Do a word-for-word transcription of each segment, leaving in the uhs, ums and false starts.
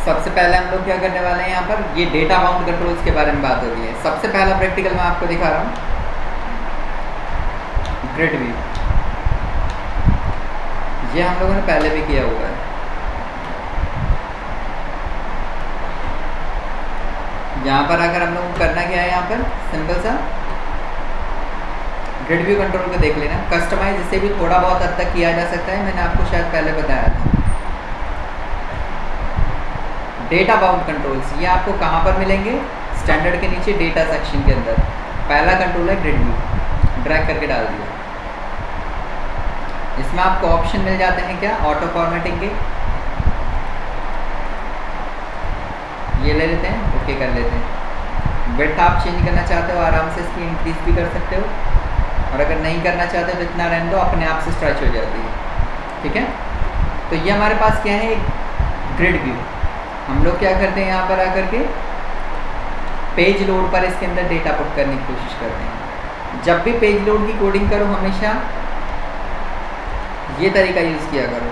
सबसे पहले हम लोग क्या करने वाले हैं यहाँ पर, ये डेटा बाउंड कंट्रोल्स के बारे में बात हो रही है। सबसे पहला प्रैक्टिकल मैं आपको दिखा रहा हूँ, ग्रिड व्यू। ये हम लोगों ने पहले भी किया हुआ है। यहाँ पर आकर हम लोगों को करना क्या है, यहाँ पर सिंपल सा ग्रिड व्यू कंट्रोल को देख लेना। कस्टमाइज इसे भी थोड़ा बहुत हद तक किया जा सकता है, मैंने आपको शायद पहले बताया था। डेटा बाउंड कंट्रोल्स ये आपको कहाँ पर मिलेंगे, स्टैंडर्ड के नीचे डेटा सेक्शन के अंदर। पहला कंट्रोल है ग्रिड व्यू, ड्रैग करके डाल दिया। इसमें आपको ऑप्शन मिल जाते हैं क्या, ऑटो फॉर्मेटिंग के, ये ले लेते हैं, ओके कर लेते हैं। विड्थ आप चेंज करना चाहते हो आराम से इसकी इंक्रीज भी कर सकते हो, और अगर नहीं करना चाहते तो इतना रहने दो, अपने आप से स्ट्रेच हो जाती है। ठीक है, तो ये हमारे पास क्या है, एक ग्रिड व्यू। हम लोग क्या करते हैं, यहाँ पर आकर के पेज लोड पर इसके अंदर डेटा पुट करने की कोशिश करते हैं। जब भी पेज लोड की कोडिंग करो हमेशा ये तरीका यूज़ किया करो।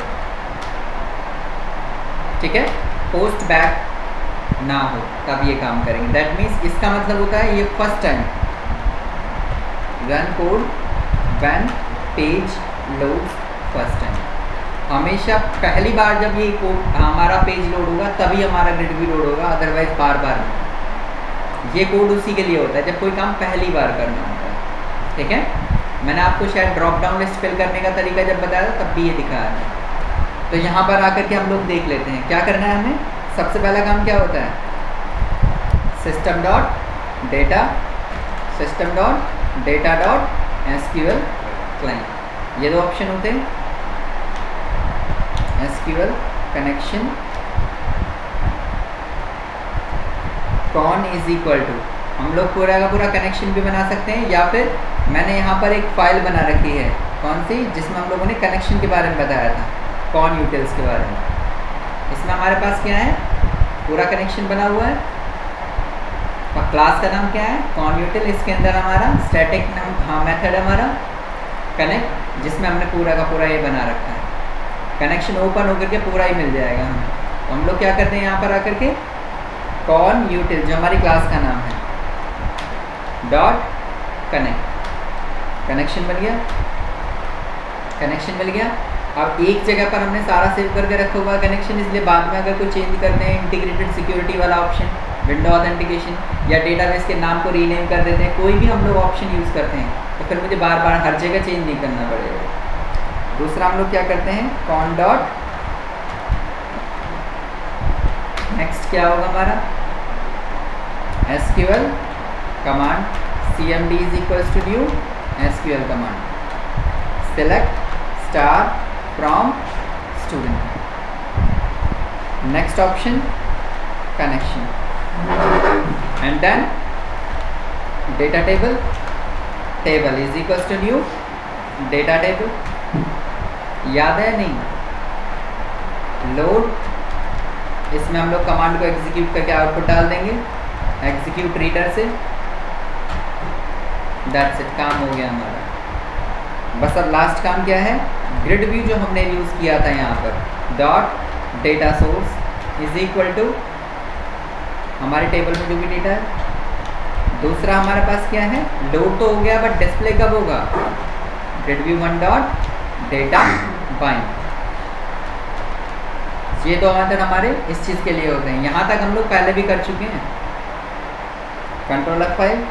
ठीक है, पोस्ट बैक ना हो तब ये काम करेंगे। दैट मीन्स इसका मतलब होता है ये first time run code when page load first time. हमेशा पहली बार जब ये कोड हमारा पेज लोड होगा तभी हमारा ग्रिड व्यू लोड होगा, अदरवाइज बार बार नहीं। ये कोड उसी के लिए होता है जब कोई काम पहली बार करना होता है। ठीक है, मैंने आपको शायद ड्रॉप डाउन लिस्ट फिल करने का तरीका जब बताया था तब भी ये दिखाया था। तो यहाँ पर आकर के हम लोग देख लेते हैं क्या करना है हमें। सबसे पहला काम क्या होता है, system dot data, system dot data dot SQL client, ये दो ऑप्शन होते हैं। SQL connection con is equal to, हम लोग पूरा का पूरा कनेक्शन भी बना सकते हैं, या फिर मैंने यहाँ पर एक फाइल बना रखी है, कौन सी, जिसमें हम लोगों ने कनेक्शन के बारे में बताया था, कॉन यूटिल्स के बारे में। इसमें हमारे पास क्या है, पूरा कनेक्शन बना हुआ है, और क्लास का नाम क्या है, कॉन यूटिल। इसके अंदर हमारा स्टैटिक नाम, हाँ मेथड हमारा कनेक्ट, जिसमें हमने पूरा का पूरा ये बना रखा है। कनेक्शन ओपन होकर के पूरा ही मिल जाएगा हमें। तो हम लोग क्या करते हैं, यहाँ पर आकर के कॉन यूटिल जो हमारी क्लास का नाम है, डॉट कनेक्ट, कनेक्शन बन गया, कनेक्शन मिल गया। अब एक जगह पर हमने सारा सेव करके रखा हुआ है कनेक्शन, इसलिए बाद में अगर कोई चेंज करते हैं, इंटीग्रेटेड सिक्योरिटी वाला ऑप्शन, विंडो ऑथेंटिकेशन, या डेटाबेस के नाम को रीनेम कर देते हैं, कोई भी हम लोग ऑप्शन यूज़ करते हैं तो फिर मुझे बार बार हर जगह चेंज नहीं करना पड़ेगा। दूसरा हम लोग क्या करते हैं, कॉन डॉट नेक्स्ट क्या होगा हमारा, SQL command, C M D is equals to new SQL command, select star from student, next option connection, and then data table, table is equals to new data table. याद है नहीं, load, इसमें हम लोग command को execute करके output डाल देंगे, एग्जीक्यूट रीडर से। दैट्स इट, काम हो गया हमारा। बस अब लास्ट काम क्या है, ग्रिड व्यू जो हमने यूज़ किया था यहाँ पर, dot data source is equal to हमारे टेबल में जो भी डेटा है। दूसरा हमारे पास क्या है, लोड तो हो गया बट डिस्प्ले कब होगा, grid view one dot data bind. ये दो मेथड हमारे इस चीज़ के लिए होते हैं। यहाँ तक हम लोग पहले भी कर चुके हैं। कंट्रोल एफ फाइव,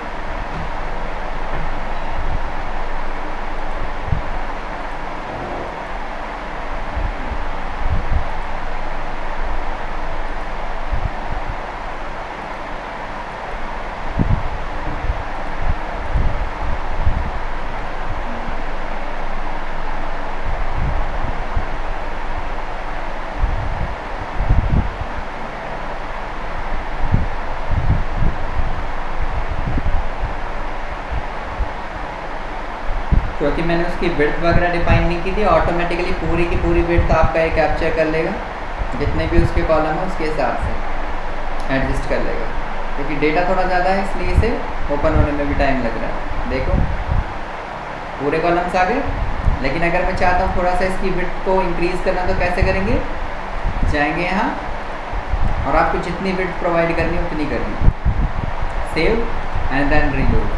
क्योंकि मैंने उसकी विड्थ वगैरह डिफाइन नहीं की थी, ऑटोमेटिकली पूरी की पूरी विड्थ आपका ये कैप्चर कर लेगा, जितने भी उसके कॉलम है उसके हिसाब से एडजस्ट कर लेगा। क्योंकि डेटा थोड़ा ज़्यादा है इसलिए इसे ओपन होने में भी टाइम लग रहा है। देखो पूरे कॉलम्स आ गए, लेकिन अगर मैं चाहता हूँ थोड़ा सा इसकी विड्थ को इंक्रीज़ करना तो कैसे करेंगे, जाएंगे यहाँ और आपको जितनी विड्थ प्रोवाइड करनी है उतनी करनी। Save and then reload.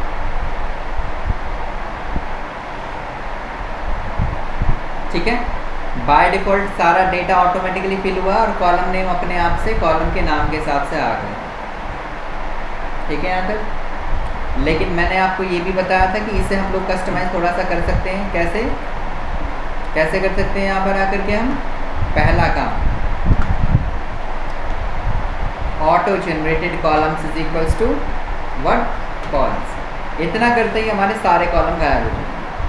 ठीक है, बाय डिफ़ॉल्ट सारा डेटा ऑटोमेटिकली फिल हुआ और कॉलम नेम अपने आप से कॉलम के नाम के हिसाब से आ गए। ठीक है यहाँ तक। लेकिन मैंने आपको ये भी बताया था कि इसे हम लोग कस्टमाइज थोड़ा सा कर सकते हैं। कैसे कैसे कर सकते हैं? यहाँ पर आकर के हम पहला काम, auto generated columns is equals to what? False. इतना करते ही हमारे सारे कॉलम गायब हो जाए।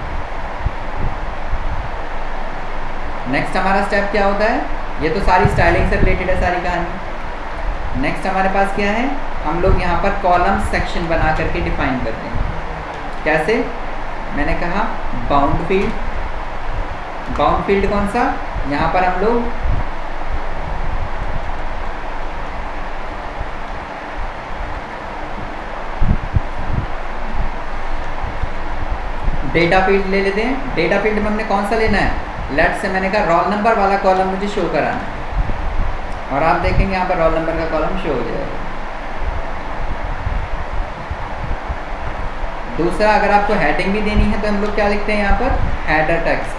नेक्स्ट हमारा स्टेप क्या होता है? ये तो सारी स्टाइलिंग से रिलेटेड है सारी कहानी। नेक्स्ट हमारे पास क्या है? हम लोग यहाँ पर कॉलम सेक्शन बना करके डिफाइन करते हैं। कैसे? मैंने कहा बाउंड फील्ड। बाउंड फील्ड कौन सा? यहाँ पर हम लोग डेटा फील्ड ले लेते हैं। डेटा फील्ड में हमने कौन सा लेना है? लेट से मैंने कहा रोल नंबर वाला कॉलम मुझे शो कराना है, और आप देखेंगे यहाँ पर रोल नंबर का कॉलम शो हो जाएगा। दूसरा, अगर आपको हेडिंग भी देनी है तो हम लोग क्या लिखते हैं यहाँ पर? Header text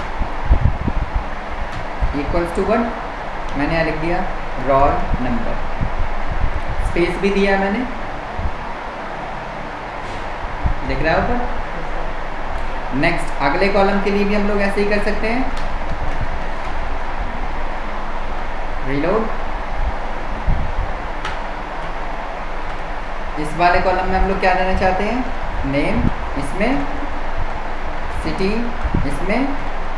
equals to one, मैंने यहाँ लिख दिया रोल नंबर, स्पेस भी दिया मैंने, लिख रहा है ऊपर। नेक्स्ट अगले कॉलम के लिए भी हम लोग ऐसे ही कर सकते हैं, रीलोड। इस वाले कॉलम में हम लोग क्या देना चाहते हैं? नेम, इसमें सिटी, इसमें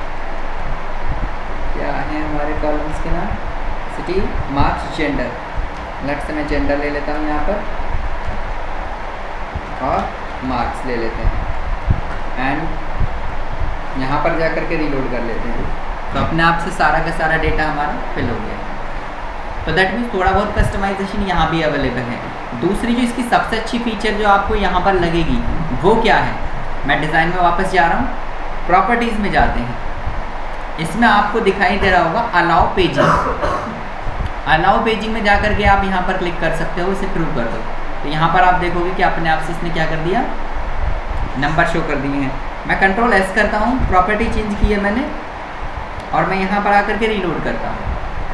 क्या है हमारे कॉलम्स के नाम? City, marks, gender. लेट से मैं जेंडर ले लेता हूँ यहाँ पर और मार्क्स ले लेते हैं, एंड यहाँ पर जा कर के रीलोड कर लेते हैं। तो अपने आप से सारा का सारा डेटा हमारा फिल हो गया। तो दैट मीन्स थोड़ा बहुत कस्टमाइजेशन यहाँ भी अवेलेबल है। दूसरी जो इसकी सबसे अच्छी फीचर जो आपको यहाँ पर लगेगी वो क्या है? मैं डिज़ाइन में वापस जा रहा हूँ, प्रॉपर्टीज़ में जाते हैं। इसमें आपको दिखाई दे रहा होगा अलाउ पेजिंग। अलाउ पेजिंग में जा कर के आप यहाँ पर क्लिक कर सकते हो, इसे ट्रू कर दो। तो यहाँ पर आप देखोगे कि अपने आप से इसने क्या कर दिया? नंबर शो कर दिए हैं। मैं कंट्रोल एस करता हूँ, प्रॉपर्टी चेंज की है मैंने, और मैं यहाँ पर आकर के रीलोड करता हूँ।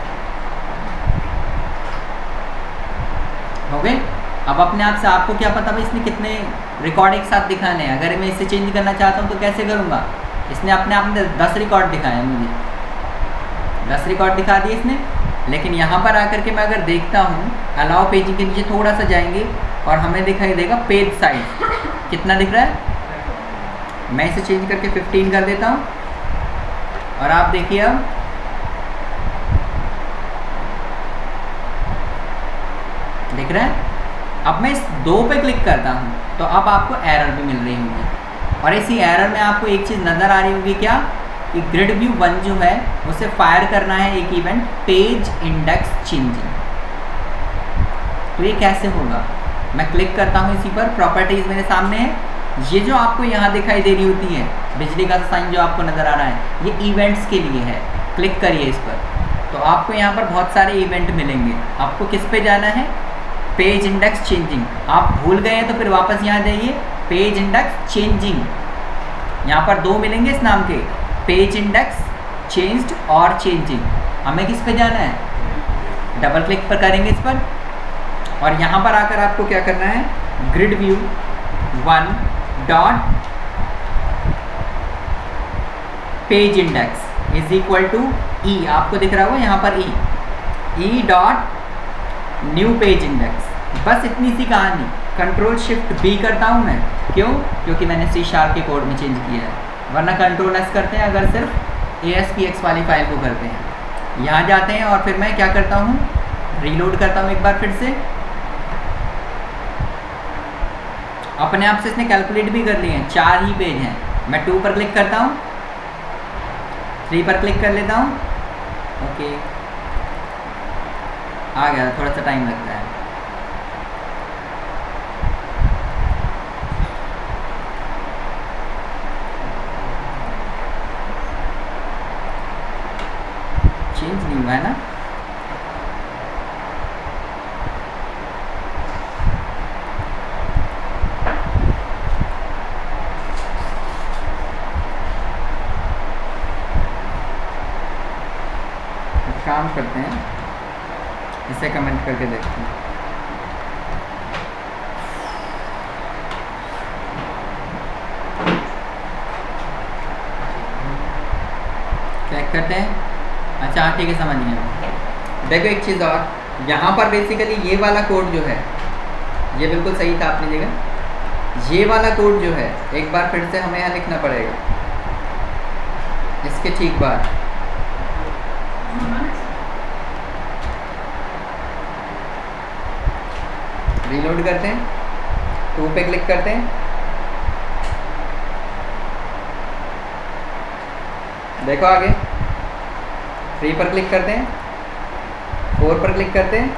हो गए? अब अपने आप से आपको क्या पता भाई इसने कितने रिकॉर्ड एक साथ दिखाने हैं। अगर मैं इसे चेंज करना चाहता हूँ तो कैसे करूँगा? इसने अपने आप में दस रिकॉर्ड दिखाए हैं, मुझे दस रिकॉर्ड दिखा दिए इसने। लेकिन यहाँ पर आकर के मैं अगर देखता हूँ, अलाउ पेजिंग के नीचे थोड़ा सा जाएंगे और हमें दिखाई देगा पेज साइज कितना दिख रहा है। मैं इसे चेंज करके फिफ्टीन कर देता हूँ, और आप देखिए अब दिख रहा है। अब मैं इस दो पे क्लिक करता हूँ तो अब आपको एरर भी मिल रही होगी, और इसी एरर में आपको एक चीज़ नज़र आ रही होगी क्या? कि ग्रिड व्यू वन जो है उसे फायर करना है एक इवेंट पेज इंडेक्स चेंजिंग। तो ये कैसे होगा? मैं क्लिक करता हूँ इसी पर, प्रॉपर्टीज़ मेरे सामने है। ये जो आपको यहाँ दिखाई दे रही होती है बिजली का साइन जो आपको नज़र आ रहा है, ये इवेंट्स के लिए है। क्लिक करिए इस पर, तो आपको यहाँ पर बहुत सारे इवेंट मिलेंगे। आपको किस पे जाना है? Page index changing. आप भूल गए हैं तो फिर वापस यहाँ जाइए, पेज इंडेक्स चेंजिंग। यहाँ पर दो मिलेंगे इस नाम के, पेज इंडेक्स चेंज्ड और चेंजिंग। हमें किस पे जाना है? डबल क्लिक पर करेंगे इस पर, और यहाँ पर आकर आपको क्या करना है? Grid view one dot page index is equal to e. आपको दिख रहा होगा यहाँ पर e, e dot new page index. बस इतनी सी कहानी। कंट्रोल शिफ्ट बी करता हूँ मैं, क्यों? क्योंकि मैंने सी शार्प के कोड में चेंज किया है, वरना कंट्रोल एस करते हैं अगर सिर्फ ए एस पी एक्स वाली फाइल को करते हैं। यहाँ जाते हैं और फिर मैं क्या करता हूँ? रीलोड करता हूँ एक बार फिर से। अपने आप से इसने कैलकुलेट भी कर लिए हैं, चार ही पेज हैं। मैं टू पर क्लिक करता हूँ, थ्री पर क्लिक कर लेता हूँ, ओके आ गया। थोड़ा सा टाइम लगता है। चेंज नहीं हुआ है ना? काम करते हैं, इसे कमेंट करके देखते हैं। चेक करते हैं। अच्छा हाँ ठीक है, समझ गया। देखो एक चीज़ और, यहाँ पर बेसिकली ये वाला कोड जो है ये बिल्कुल सही था अपनी जगह। ये वाला कोड जो है एक बार फिर से हमें यहाँ लिखना पड़ेगा, इसके ठीक बाद रीलोड करते हैं, टू पे क्लिक करते हैं, देखो आगे थ्री पर क्लिक करते हैं, फोर पर क्लिक करते हैं,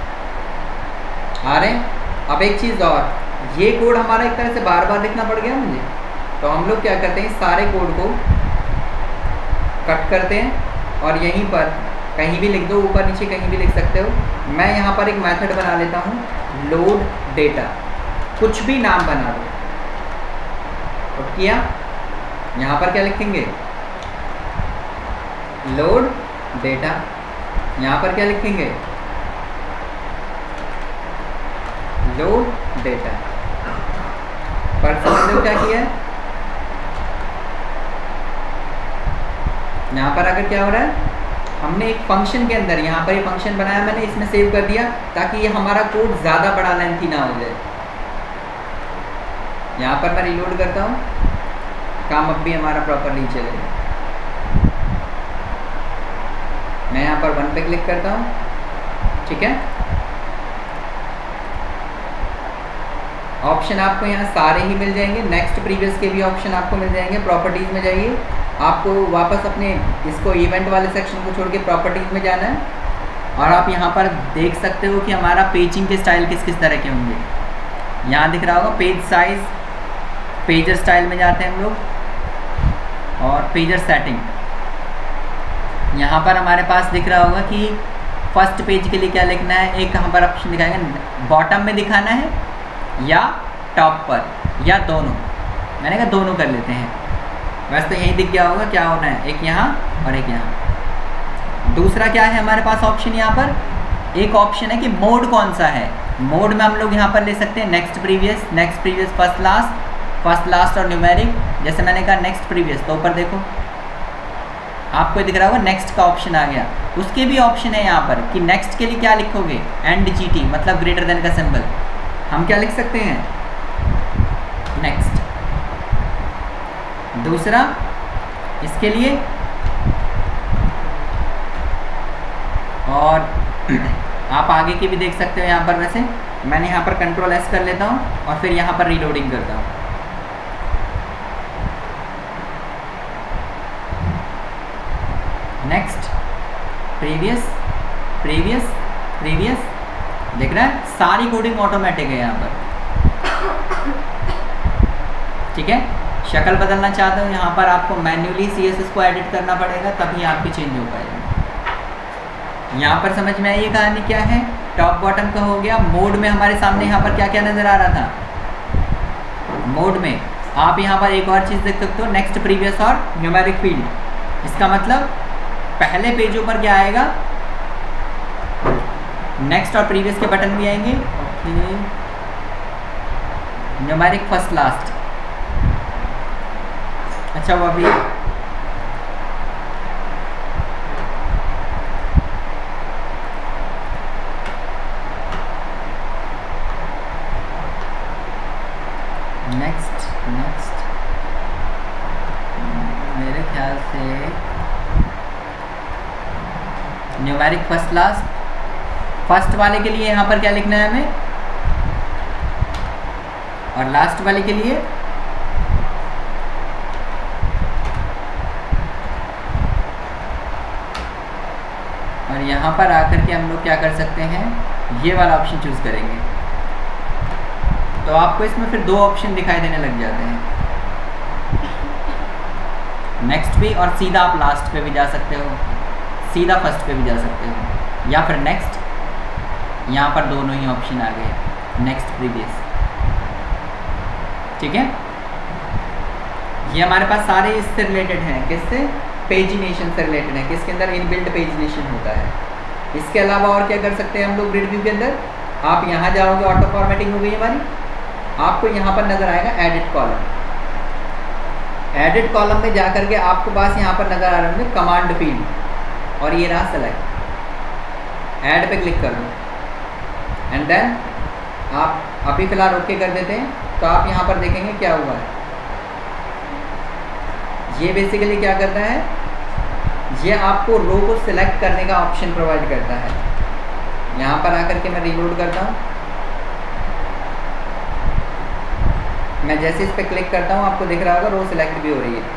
आ रहे हैं। अब एक चीज़ और, ये कोड हमारा एक तरह से बार बार लिखना पड़ गया मुझे, तो हम लोग क्या करते हैं, सारे कोड को कट करते हैं और यहीं पर कहीं भी लिख दो, ऊपर नीचे कहीं भी लिख सकते हो। मैं यहाँ पर एक मेथड बना लेता हूँ, लोड डेटा, कुछ भी नाम बना दो। तो किया, यहाँ पर क्या लिखेंगे, लोड डेटा, यहाँ पर क्या लिखेंगे, लोड डेटा। पर समझ लो क्या किया है, यहाँ पर अगर क्या हो रहा है, हमने एक फंक्शन के अंदर यहाँ पर ये फंक्शन बनाया मैंने, इसमें सेव कर दिया ताकि ये हमारा कोड ज़्यादा बड़ा लेंथी ना हो जाए। यहाँ पर मैं रीलोड करता हूँ, काम अब भी हमारा प्रॉपरली चलेगा। मैं यहाँ पर वन पे क्लिक करता हूँ, ठीक है। ऑप्शन आपको यहाँ सारे ही मिल जाएंगे, नेक्स्ट प्रीवियस के भी ऑप्शन आपको मिल जाएंगे। प्रॉपर्टीज़ में जाइए, आपको वापस अपने इसको इवेंट वाले सेक्शन को छोड़ के प्रॉपर्टीज़ में जाना है और आप यहाँ पर देख सकते हो कि हमारा पेजिंग के स्टाइल किस किस तरह के होंगे। यहाँ दिख रहा होगा पेज साइज, पेजर स्टाइल में जाते हैं हम लोग, और पेजर सेटिंग। यहाँ पर हमारे पास दिख रहा होगा कि फर्स्ट पेज के लिए क्या लिखना है, एक यहाँ पर ऑप्शन दिखाएंगे, बॉटम में दिखाना है या टॉप पर, या दोनों। मैंने कहा दोनों कर लेते हैं, वैसे तो यही दिख गया होगा क्या होना है, एक यहाँ और एक यहाँ। दूसरा क्या है हमारे पास ऑप्शन, यहाँ पर एक ऑप्शन है कि मोड कौन सा है। मोड में हम लोग यहाँ पर ले सकते हैं next previous, next previous first last, first last और न्यूमेरिक। जैसे मैंने कहा नेक्स्ट प्रीवियस, तो ऊपर देखो आपको दिख रहा होगा नेक्स्ट का ऑप्शन आ गया। उसके भी ऑप्शन है यहाँ पर कि नेक्स्ट के लिए क्या लिखोगे, एंड जी टी, मतलब ग्रेटर देन का सिंबल। हम क्या लिख सकते हैं, नेक्स्ट। दूसरा इसके लिए, और आप आगे के भी देख सकते हो यहाँ पर। वैसे मैंने यहाँ पर कंट्रोल एस कर लेता हूँ और फिर यहाँ पर रीलोडिंग करता हूँ। नेक्स्ट, प्रीवियस, प्रीवियस, प्रीवियस, देख रहा है सारी कोडिंग ऑटोमेटिक है यहाँ पर, ठीक है। शक्ल बदलना चाहते हो, यहाँ पर आपको मैन्युअली सीएसएस को एडिट करना पड़ेगा, तभी आपकी चेंज हो पाएगा। यहाँ पर समझ में आई ये कहानी क्या है, टॉप बॉटम का हो गया। मोड में हमारे सामने यहाँ पर क्या क्या नज़र आ रहा था, मोड में आप यहाँ पर एक और चीज़ देख सकते हो, नेक्स्ट, प्रीवियस और न्यूमेरिक फील्ड। इसका मतलब पहले पेजों पर क्या आएगा, नेक्स्ट और प्रीवियस के बटन भी आएंगे। ओके, न्यूमेरिक फर्स्ट लास्ट, अच्छा वो अभी नेक्स्ट, नेक्स्ट मेरे ख्याल से न्यूमेरिक फर्स्ट लास्ट। फर्स्ट वाले के लिए यहाँ पर क्या लिखना है हमें, और लास्ट वाले के लिए और यहाँ पर आकर के हम लोग क्या कर सकते हैं, ये वाला ऑप्शन चूज़ करेंगे। तो आपको इसमें फिर दो ऑप्शन दिखाई देने लग जाते हैं, नेक्स्ट भी, और सीधा आप लास्ट पे भी जा सकते हो, सीधा फर्स्ट पे भी जा सकते हो, या फिर नेक्स्ट। यहाँ पर दोनों ही ऑप्शन आ गए, नेक्स्ट, प्रीवियस, ठीक है। ये हमारे पास सारे इससे रिलेटेड हैं, किससे, पेजिनेशन से रिलेटेड है, किसके अंदर इनबिल्ट पेजिनेशन होता है। इसके अलावा और क्या कर सकते हैं हम लोग ग्रिड व्यू के अंदर, आप यहाँ जाओगे, ऑटो फॉर्मेटिंग हो गई हमारी, आपको यहाँ पर नज़र आएगा एडिट कॉलम। एडिट कॉलम में जाकर के आपको पास यहाँ पर नज़र आ रहे होंगे कमांड फील्ड, और ये रहा सेलेक्ट, ऐड पे क्लिक कर दो एंड देन आप अभी फ़िलहाल ओके कर देते हैं। तो आप यहाँ पर देखेंगे क्या हुआ है। ये बेसिकली क्या करता है, ये आपको रो को सिलेक्ट करने का ऑप्शन प्रोवाइड करता है। यहाँ पर आकर के मैं रीलोड करता हूँ, मैं जैसे इस पर क्लिक करता हूँ आपको दिख रहा होगा रो सिलेक्ट भी हो रही है।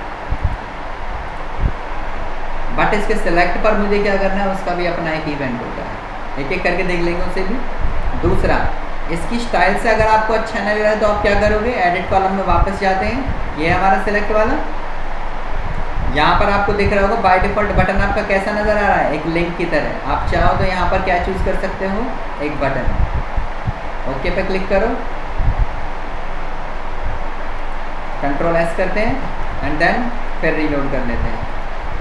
बट इसके सिलेक्ट पर मुझे क्या करना है, उसका भी अपना एक इवेंट होता है, एक एक करके देख लेंगे उसे भी। दूसरा, इसकी स्टाइल से अगर आपको अच्छा नहीं लग रहा है तो आप क्या करोगे, एडिट कॉलम में वापस जाते हैं, ये हमारा सिलेक्ट वाला, यहाँ पर आपको दिख रहा होगा बाय डिफ़ॉल्ट बटन आपका कैसा नज़र आ रहा है, एक लिंक की तरह। आप चाहो तो यहाँ पर क्या चूज़ कर सकते हो, एक बटन, ओके पे क्लिक करो, कंट्रोल एस करते हैं एंड देन फिर रीलोड कर लेते हैं।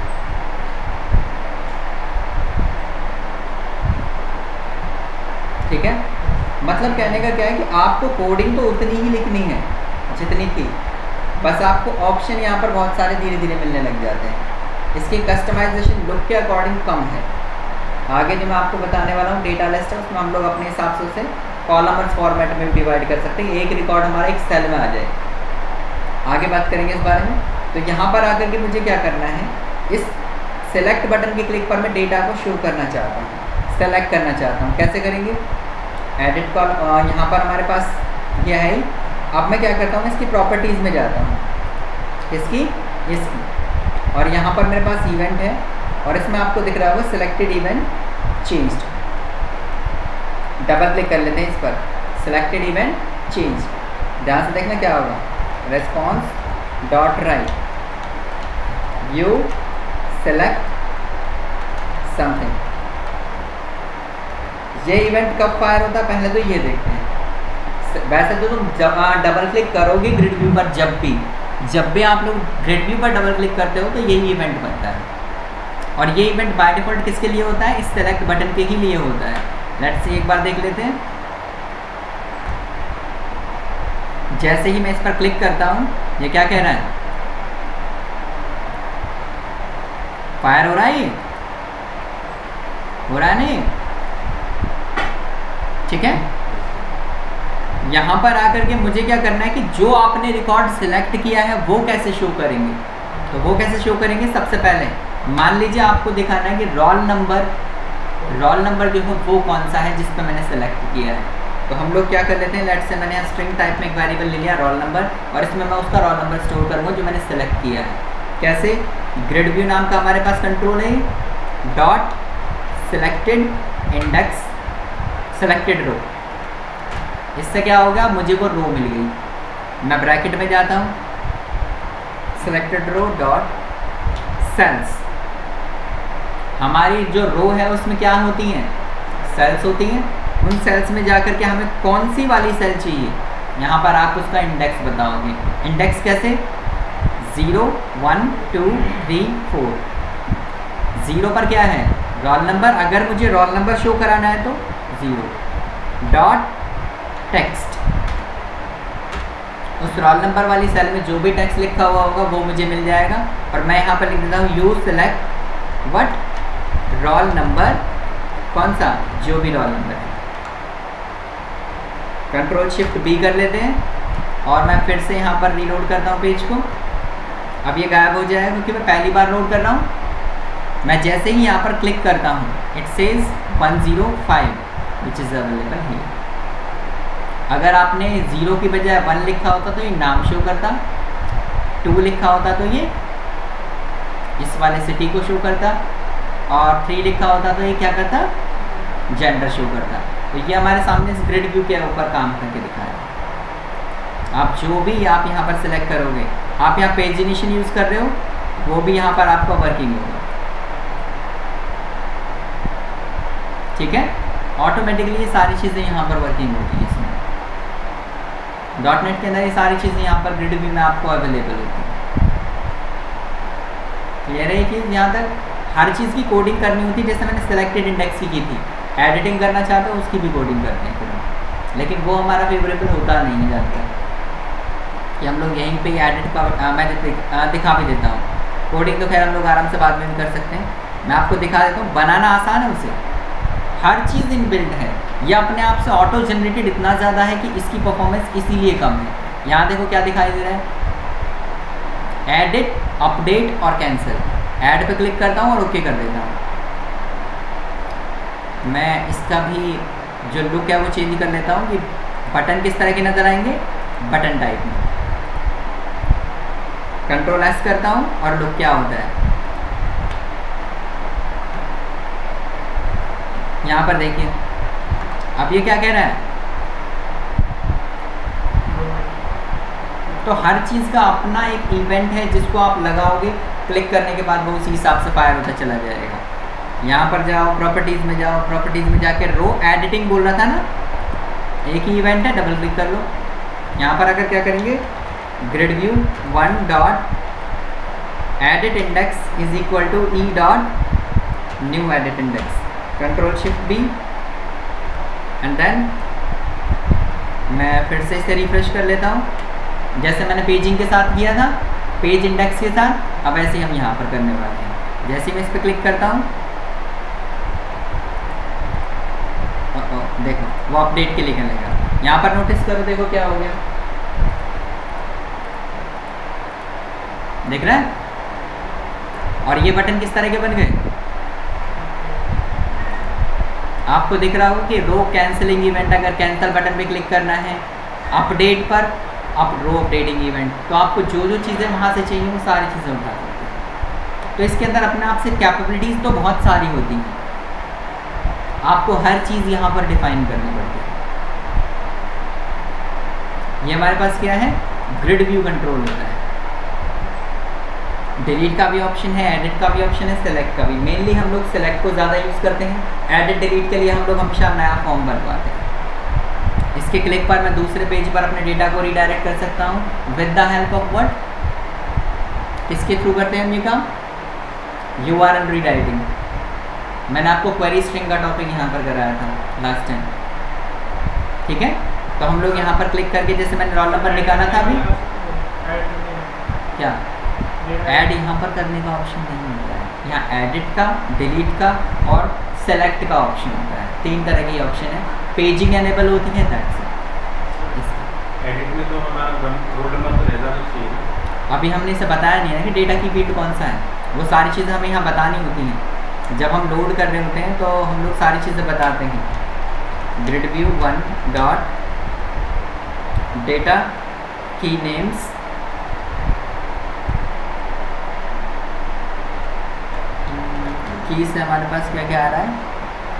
ठीक है, मतलब कहने का क्या है कि आपको कोडिंग तो उतनी ही लिखनी है जितनी थी, बस आपको ऑप्शन यहाँ पर बहुत सारे धीरे धीरे मिलने लग जाते हैं। इसकी कस्टमाइजेशन लुक के अकॉर्डिंग कम है। आगे जो मैं आपको बताने वाला हूँ डेटा लिस्ट है, उसमें हम लोग अपने हिसाब से उसे कॉलमर्स फॉर्मेट में डिवाइड कर सकते हैं, एक रिकॉर्ड हमारा एक सेल में आ जाए। आगे बात करेंगे इस बारे में। तो यहाँ पर आकर के मुझे क्या करना है, इस सेलेक्ट बटन के क्लिक पर मैं डेटा को शो करना चाहता हूँ, सेलेक्ट करना चाहता हूँ। कैसे करेंगे, एडिट कॉल यहाँ पर हमारे पास यह है। अब मैं क्या करता हूँ, इसकी प्रॉपर्टीज़ में जाता हूँ, इसकी इसकी और यहाँ पर मेरे पास इवेंट है और इसमें आपको दिख रहा होगा selected event changed. Double click कर लेते हैं इस पर, सिलेक्टेड इवेंट चेंज। ध्यान से देखना क्या होगा, response dot right view select something. ये इवेंट कब फायर होता है पहले तो ये देखते हैं। वैसे तो तुम जब डबल क्लिक करोगे ग्रिड व्यू पर, जब भी जब भी आप लोग ग्रिड व्यू पर डबल क्लिक करते हो तो यही इवेंट बनता है। और ये इवेंट बाय डिफ़ॉल्ट किसके लिए होता है, इस सेलेक्ट बटन के ही लिए होता है। लेट्स से एक बार देख लेते हैं। जैसे ही मैं इस पर क्लिक करता हूँ, ये क्या कह रहा है, फायर हो रहा है, ये हो रहा है नहीं, ठीक है। यहाँ पर आकर के मुझे क्या करना है कि जो आपने रिकॉर्ड सिलेक्ट किया है वो कैसे शो करेंगे। तो वो कैसे शो करेंगे, सबसे पहले मान लीजिए आपको दिखाना है कि रोल नंबर रोल नंबर जो है वो कौन सा है जिस पर मैंने सेलेक्ट किया है। तो हम लोग क्या कर लेते हैं, लेट्स से मैंने यहाँ स्ट्रिंग टाइप में एक वेरिएबल ले लिया रोल नंबर, और इसमें मैं उसका रोल नंबर स्टोर करूँगा जो मैंने सेलेक्ट किया है। कैसे, ग्रिड व्यू नाम का हमारे पास कंट्रोल है, dot selected index selected row. इससे क्या होगा, मुझे वो रो मिल गई। मैं ब्रैकेट में जाता हूँ, सिलेक्टेड रो डॉट सेल्स। हमारी जो रो है उसमें क्या होती हैं, सेल्स होती हैं। उन सेल्स में जाकर के हमें कौन सी वाली सेल चाहिए, यहाँ पर आप उसका इंडेक्स बताओगे। इंडेक्स कैसे, zero one two three four. Zero पर क्या है, रोल नंबर, अगर मुझे रोल नंबर शो कराना है तो ज़ीरो डॉट टेक्स्ट। उस रोल नंबर वाली सेल में जो भी टेक्स्ट लिखा हुआ होगा वो मुझे मिल जाएगा। और मैं यहाँ पर लिख देता हूँ you select what roll number, कौन सा, जो भी रोल नंबर है। कंट्रोल शिफ्ट बी कर लेते हैं और मैं फिर से यहाँ पर रीलोड करता हूँ पेज को। अब ये गायब हो जाएगा क्योंकि मैं पहली बार लोड कर रहा हूँ। मैं जैसे ही यहाँ पर क्लिक करता हूँ, it says one zero five which is available here. अगर आपने ज़ीरो की बजाय वन लिखा होता तो ये नाम शो करता, टू लिखा होता तो ये इस वाले सिटी को शो करता, और थ्री लिखा होता तो ये क्या करता, जेंडर शो करता। तो ये हमारे सामने इस ग्रिड व्यू के ऊपर काम करके दिखाया। आप जो भी आप यहाँ पर सिलेक्ट करोगे, आप यहाँ पेजिनेशन यूज़ कर रहे हो, वो भी यहाँ पर आपका वर्किंग होगा। ठीक है, ऑटोमेटिकली ये सारी चीज़ें यहाँ पर वर्किंग होती हैं। इसमें डॉट नेट के अंदर ये सारी चीज़ें यहाँ पर ग्रिड व्यू में आपको अवेलेबल होती हैं। क्लियर है ये चीज़? यहाँ तक हर चीज़ की कोडिंग करनी होती है, जैसे मैंने सिलेक्टेड इंडेक्स की की थी, एडिटिंग करना चाहते हो उसकी भी कोडिंग करते हैं फिर हम, लेकिन वो हमारा फेवरेबल होता नहीं है ज़्यादातर, कि हम लोग यहीं पे एडिट का आ, मैं दिख, आ, दिखा भी देता हूँ। कोडिंग तो खैर हम लोग आराम से बाद में भी कर सकते हैं, मैं आपको दिखा देता हूँ। बनाना आसान है उसे, हर चीज़ इनबिल्ट है, ये अपने आप से ऑटो जनरेटेड इतना ज़्यादा है कि इसकी परफॉर्मेंस इसीलिए कम है। यहाँ देखो क्या दिखाई दे रहा है, एडिट, अपडेट और कैंसिल। ऐड पे क्लिक करता हूँ और ओके कर देता हूँ। मैं इसका भी जो लुक है वो चेंज कर लेता हूँ कि बटन किस तरह के नज़र आएंगे, बटन टाइप में। कंट्रोल एस करता हूँ और लुक क्या होता है, यहाँ पर देखिए। अब ये क्या कह रहा है, तो हर चीज़ का अपना एक इवेंट है जिसको आप लगाओगे, क्लिक करने के बाद वो उसी हिसाब से फायर होता चला जाएगा। यहाँ पर जाओ, प्रॉपर्टीज़ में जाओ, प्रॉपर्टीज़ में जाके रो एडिटिंग बोल रहा था ना, एक ही इवेंट है, डबल क्लिक कर लो। यहाँ पर अगर क्या करेंगे, grid view one dot edit index is equal to e dot new edit index, control shift B and then मैं फिर से इसे रिफ्रेश कर लेता हूँ, जैसे मैंने पेजिंग के साथ किया था, पेज इंडेक्स के साथ। अब ऐसे ही हम यहाँ पर करने वाले हैं। जैसे मैं इस पर क्लिक करता हूँ, देखो वो अपडेट के लिए करने लगा। यहाँ पर नोटिस करो, देखो क्या हो गया, देख रहे हैं? और ये बटन किस तरह के बन गए, आपको दिख रहा होगा कि रो कैंसिलिंग इवेंट, अगर कैंसिल बटन पे क्लिक करना है, अपडेट पर आप रो अपडेटिंग इवेंट, तो आपको जो जो चीज़ें वहाँ से चाहिए वो सारी चीज़ें उठा सकते हैं। तो इसके अंदर अपने आप से कैपेबिलिटीज़ तो बहुत सारी होती हैं, आपको हर चीज़ यहाँ पर डिफाइन करनी पड़ती है। ये हमारे पास क्या है, ग्रिड व्यू कंट्रोल होता है। डिलीट का भी ऑप्शन है, एडिट का भी ऑप्शन है, सेलेक्ट का भी। मेनली हम लोग सेलेक्ट को ज़्यादा यूज़ करते हैं, एडिट डिलीट के लिए हम लोग हमेशा नया फॉर्म बनवाते हैं। इसके क्लिक पर मैं दूसरे पेज पर अपने डेटा को रीडायरेक्ट कर सकता हूँ with the help of what, किसके थ्रू करते हैं हम ये काम, यू आर एल रीडायरेक्टिंग। मैंने आपको क्वेरी स्ट्रिंग का टॉपिक यहाँ पर कराया था लास्ट टाइम, ठीक है? तो हम लोग यहाँ पर क्लिक करके, जैसे मैंने रोल नंबर निकाला था अभी, क्या ऐड यहाँ पर करने का ऑप्शन नहीं होता है, यहाँ एडिट का, डिलीट का और सेलेक्ट का ऑप्शन होता है। तीन तरह के ऑप्शन है, पेजिंग एनेबल होती है, दैट्स इट। एडिट में तो हमारा रोल नंबर तो रहता तो चाहिए। अभी हमने इसे बताया नहीं है कि डेटा की फील्ड कौन सा है, वो सारी चीज़ें हमें यहाँ बतानी होती हैं। जब हम लोड कर रहे होते हैं तो हम लोग सारी चीज़ें बताते हैं। Grid view one dot data key names, key से हमारे पास क्या क्या आ रहा है,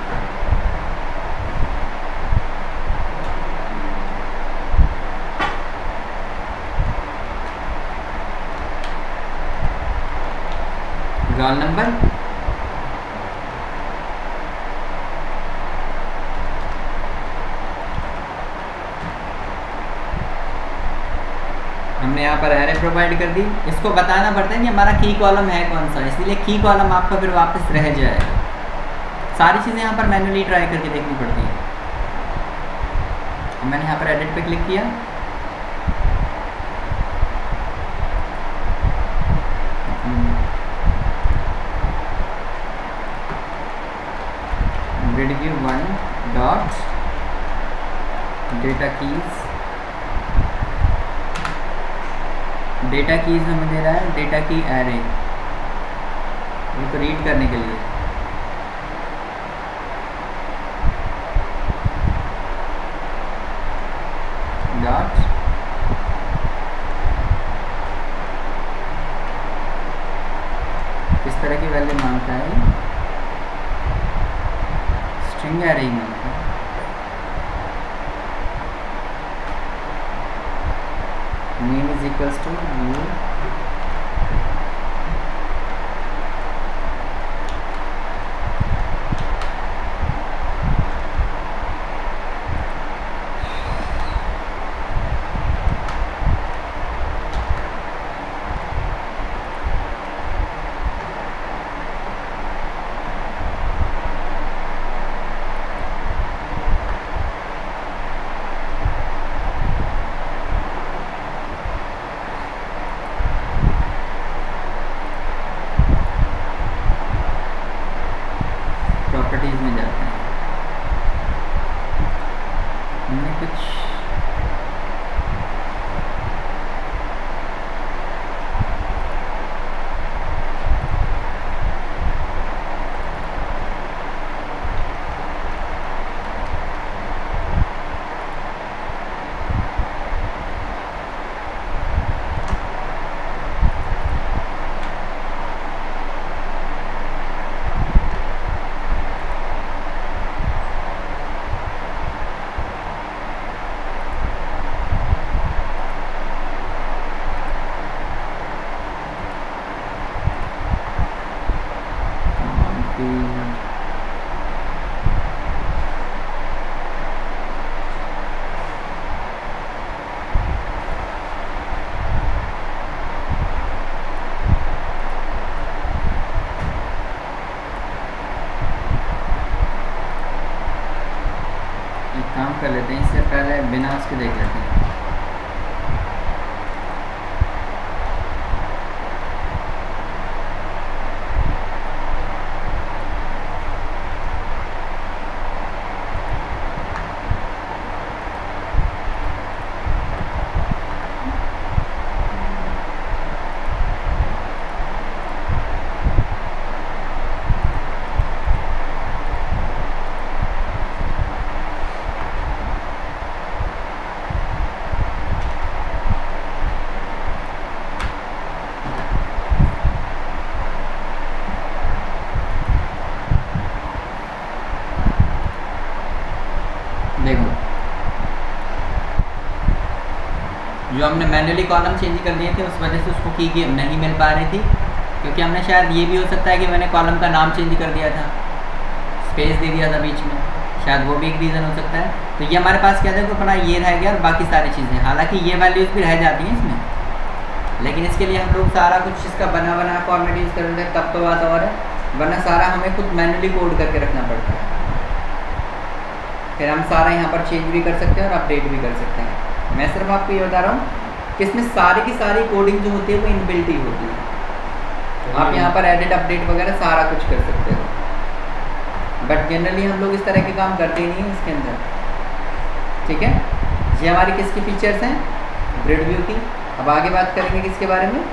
रोल नंबर, हमने यहाँ पर एरे प्रोवाइड कर दी। इसको बताना पड़ता है कि हमारा की कॉलम है कौन सा, इसलिए की कॉलम आपका फिर वापस रह जाएगा। सारी चीज़ें यहाँ पर मैन्युअली ट्राई करके देखनी पड़ती है। मैंने यहाँ पर एडिट पे क्लिक किया, grid view one dot data keys, data keys हमें दे रहा है डेटा की एरे, ये तो रीड करने के लिए। डॉट किस तरह की वैल्यू मांगता है, स्ट्रिंग एरे ही मांगता है। Name is equals to new कुछ काम कर लेते हैं, इससे पहले बिना उसके देख लेते हैं। जो हमने मैन्युअली कॉलम चेंज कर दिए थे उस वजह से उसको की नहीं मिल पा रही थी, क्योंकि हमने शायद ये भी हो सकता है कि मैंने कॉलम का नाम चेंज कर दिया था, स्पेस दे दिया था बीच में, शायद वो भी एक रीज़न हो सकता है। तो ये हमारे पास क्या था कि अपना ये रह गया और बाकी सारी चीज़ें, हालांकि ये वैल्यूज़ भी रह जाती हैं इसमें, लेकिन इसके लिए हम लोग सारा कुछ इसका बना बना फॉर्मेट यूज़ कर रहे हैं, तब तो बात और है, वरना सारा हमें खुद मैन्युअली कोड करके रखना पड़ता है। फिर हम सारा यहाँ पर चेंज भी कर सकते हैं और अपडेट भी कर सकते हैं। मैं सिर्फ आपको ये बता रहा हूँ कि इसमें सारी की सारी कोडिंग जो होती है वो इनबिल्ट ही होती है। आप यहाँ पर एडिट अपडेट वगैरह सारा कुछ कर सकते हो, बट जनरली हम लोग इस तरह के काम करते ही नहीं हैं इसके अंदर, ठीक है। ये हमारी किसकी फीचर्स हैं, ग्रिड व्यू की। अब आगे बात करेंगे किसके बारे में,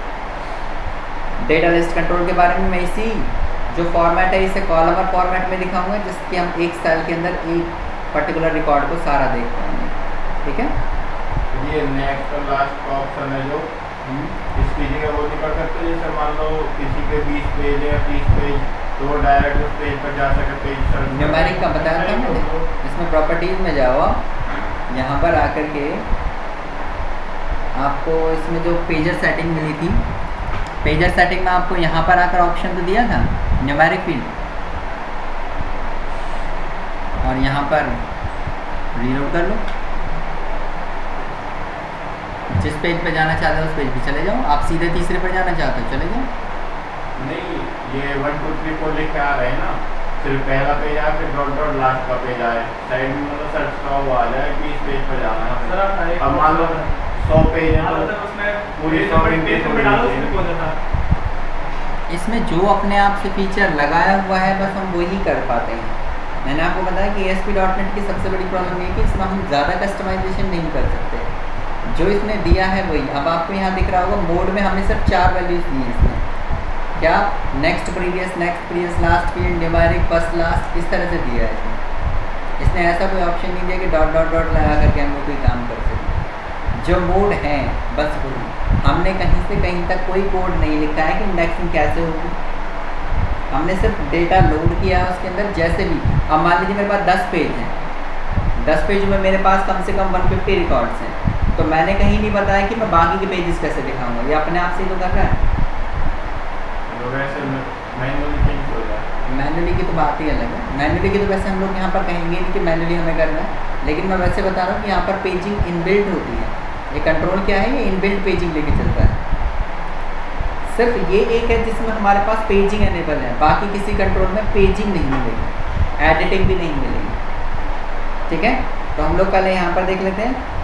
डेटा लिस्ट कंट्रोल के बारे में। मैं इसी जो फॉर्मेट है इसे कॉलम और फॉर्मेट में दिखाऊंगा, जिसके हम एक सेल के अंदर एक पर्टिकुलर रिकॉर्ड को सारा देख पाएंगे, ठीक है। ये नेक्स्ट और लास्ट का ऑप्शन है जो इसकी जगह वो नहीं कर सकते, जैसे मान लो किसी के बीस पेज या तीस पेज, तो वो डायरेक्ट उस पेज पर जा सके, पेज सर्च न्यूमेरिक का बताया था मैंने। इसमें प्रॉपर्टीज में जाओ, यहाँ पर आकर के आपको इसमें जो पेजर सेटिंग मिली थी, पेजर सेटिंग में आपको यहाँ पर आकर ऑप्शन तो दिया था न्यूमेरिक फील्ड, और यहाँ पर रीलोड कर लो, जिस पेज पे जाना चाहते हो उस पेज पे चले जाओ। आप सीधे तीसरे पर जाना चाहते हो चले जाओ। नहीं, ये वन टू थ्री फोर लिख के आ रहे हैं ना, सिर्फ पहला पेज आए फिर डॉट डॉट लास्ट का पेज आए, साइड में मतलब सर्च का वो आ जाए कि इस पेज पर जाना है। अब मान लो सौ पेज है तो पूरी सौ इसमें जो अपने आप से फीचर लगाया हुआ है बस हम वही कर पाते हैं। मैंने आपको बताया कि A S P dot net की सबसे बड़ी प्रॉब्लम ये है कि इसमें हम ज़्यादा कस्टमाइजेशन नहीं कर सकते, जो इसने दिया है वही। अब आपको यहाँ दिख रहा होगा मोड में हमने सिर्फ चार वैल्यूज़ दी हैं इसमें, क्या, next previous, next previous, last field, numeric, first last, इस तरह से दिया है इसमें। इसने ऐसा कोई ऑप्शन नहीं दिया कि डॉट डॉट डॉट लगा करके हम कोई काम कर सकें। जो मोड है बस वही, हमने कहीं से कहीं तक कोई कोड नहीं लिखा है कि इंडेक्सिंग कैसे होगी, हमने सिर्फ डेटा लोड किया है उसके अंदर। जैसे भी अब मान लीजिए मेरे पास दस पेज हैं, दस पेज में मेरे पास कम से कम एक सौ पचास रिकॉर्ड्स हैं, तो मैंने कहीं नहीं बताया कि मैं बाकी के पेजेस कैसे दिखाऊंगा, ये अपने आप से ही तो कर रहा है। मैन्युअली की तो बात ही अलग है, मैन्युअली की तो वैसे हम लोग यहाँ पर कहेंगे नहीं कि मैन्युअली हमें करना है, लेकिन मैं वैसे बता रहा हूँ कि यहाँ पर पेजिंग इनबिल्ट होती है। ये कंट्रोल क्या है, ये इनबिल्ट पेजिंग लेके चलता है। सिर्फ ये एक है जिसमें हमारे पास पेजिंग एनेबल है, बाकी किसी कंट्रोल में पेजिंग नहीं मिलेगी, एडिटिंग भी नहीं मिलेगी, ठीक है। तो हम लोग पहले यहाँ पर देख लेते हैं